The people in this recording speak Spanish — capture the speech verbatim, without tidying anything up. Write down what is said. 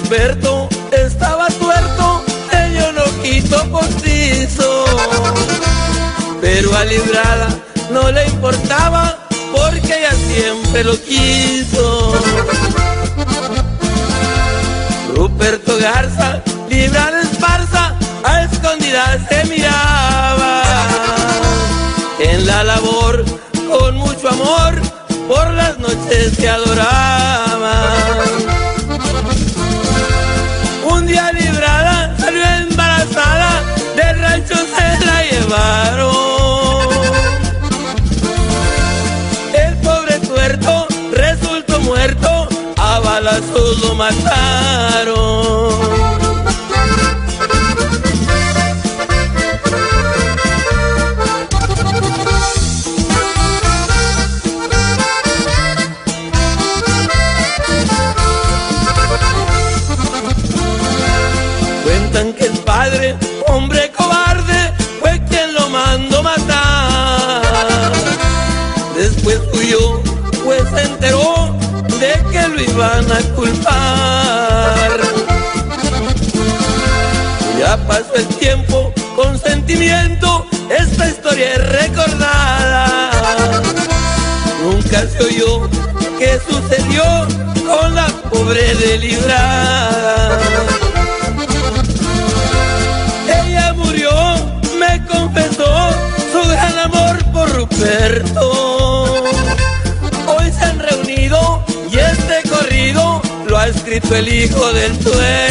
Humberto estaba tuerto, ello no quito postizo, pero a Librada no le importaba porque ella siempre lo quiso. Ruperto Garza, Librada Esparza, a escondidas se miraba. En la labor, con mucho amor, por las noches se adoraba. Un día Librada salió embarazada, del rancho se la llevaron. El pobre tuerto resultó muerto, a balazos lo mataron. Cuentan que el padre, hombre cobarde, fue quien lo mandó matar. Después huyó, pues se enteró de que lo iban a culpar. Ya pasó el tiempo, con sentimiento, esta historia es recordada. Nunca se oyó qué sucedió con la pobre de Librada. Ella murió, me confesó su gran amor por Ruperto. Hoy se han reunido y este corrido lo ha escrito el hijo del tuerto.